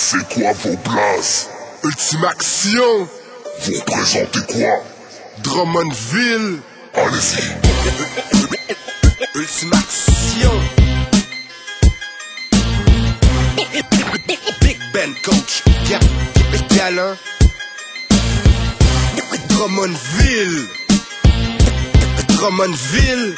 C'est quoi vos places? Ultimaction, Vous représentez quoi? Drummondville, Allez-y. Ultimaction. Big Ben coach, galant. Drummondville, Drummondville.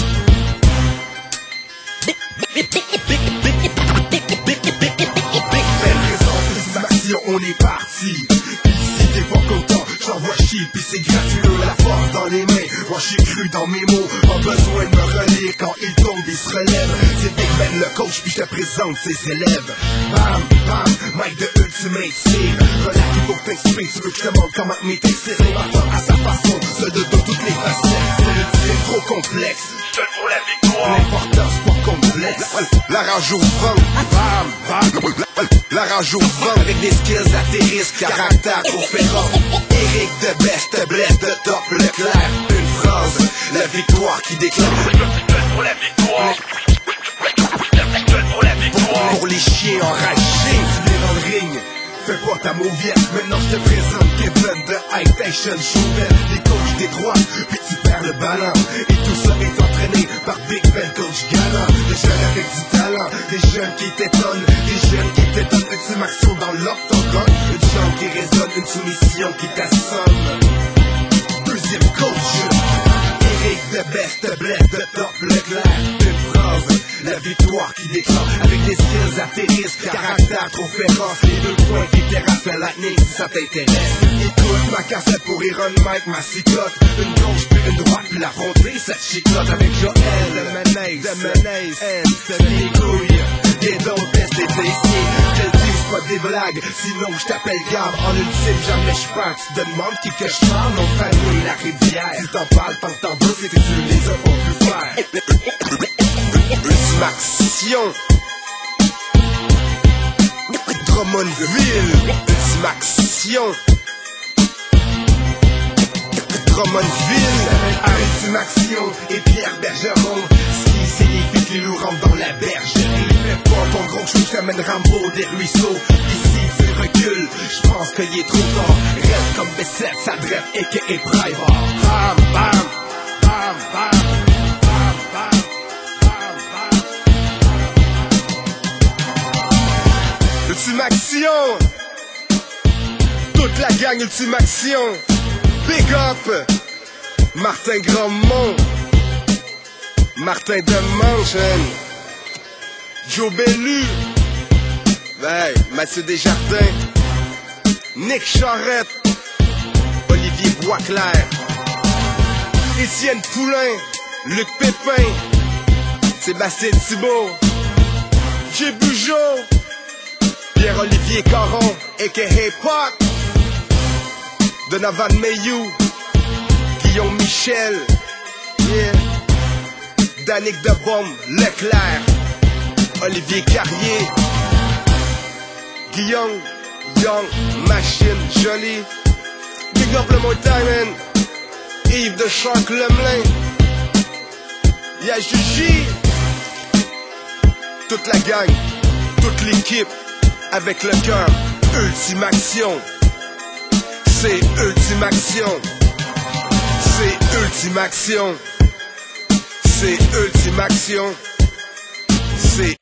Big Ben présente Ultimaction, on est parti. Si t'es pas content, j'envoie chier, pis c'est gratuit, la force dans les mains. Moi j'suis cru dans mes mots, pas besoin de me relire. Quand il tombe, il se relève. C'est Big Ben le coach, puis je te présente ses élèves. Bam, bam, Mike de Ultimate Steel. Relax, il faut que t'inspires, tu veux que je te montre comment mes textes s'élévateur à sa façon, seul de toutes les facettes. C'est trop complexe, Seul pour la victoire. l'important c'est pas complexe. La rage au vent, bam, bam. La rage au vent avec des skills atterrissent, caractère trop féroce. Eric de Best, blesse de Top Leclerc. Une phrase, la victoire qui déclare. Seul pour la victoire. Seul pour la victoire. Pour les chiens enragés, tu viens dans le ring. Fais pas ta mauviette, maintenant je te présente Kevin de High Station Chauvel. Les coachs des droites, puis tu perds le ballon. Et tout ça est entraîné par Big Ben coach galant. Des jeunes avec du talent, des jeunes qui t'étonnent, des jeunes qui t'étonnent. Ultimaction dans l'octogone, une jambe qui résonne, une soumission qui t'assomme. Deuxième coach, Eric de Best, blesse de Top Leclerc. Une phrase, la victoire qui déclare avec des skills atterrissent, caractère trop féroce. Les deux points qui terrassent la lightning si ça t'intéresse. Écoute ma cassette pour Iron Mike, ma cicotte. Une gauche puis une droite puis l'affronter, cette chicotte avec Joël de Menace, c'est les couilles. Des dons test des tessiers. Je le dis, c'est pas des blagues, sinon je t'appelle Gab. En ultime, jamais je parle. Tu te demandes qui que je parle, mon famille, la rivière. Si t'en parles tant que t'en veux, c'est que tu les as pas pu faire. Ultimaction, Drummondville, Ultimaction, Drummondville, Ultimaction et Pierre Bergeron. Si c'est les filles qui nous rentrent dans la bergerie, fais pas ton gros chou, je t'amène Rambo des ruisseaux. Ici tu recules, je pense qu'il est trop tard. Reste comme B7, ça dresse et que est Private. Bam, bam, bam, bam. Ultimaction, toute la gang Ultimaction. Big up, Martin Grandmont, Martin Demanchen, Joe Bellu, hey, Mathieu Desjardins, Nick Charette, Olivier Boisclair, Étienne Poulain, Luc Pépin, Sébastien Thibault, J. Bugeaud, Pierre-Olivier Caron, a.k.a. Pop, Donovan Mayou, Guillaume Michel, yeah, Danick Debombe, Leclerc, Olivier Carrier, Guillaume, Young, Machine, Jolie, Big Up le Diamond, Yves de Shark Lemelin, y'a Juji, toute la gang, toute l'équipe, avec le cœur, Ultimaction. C'est Ultimaction. C'est Ultimaction. C'est Ultimaction. C'est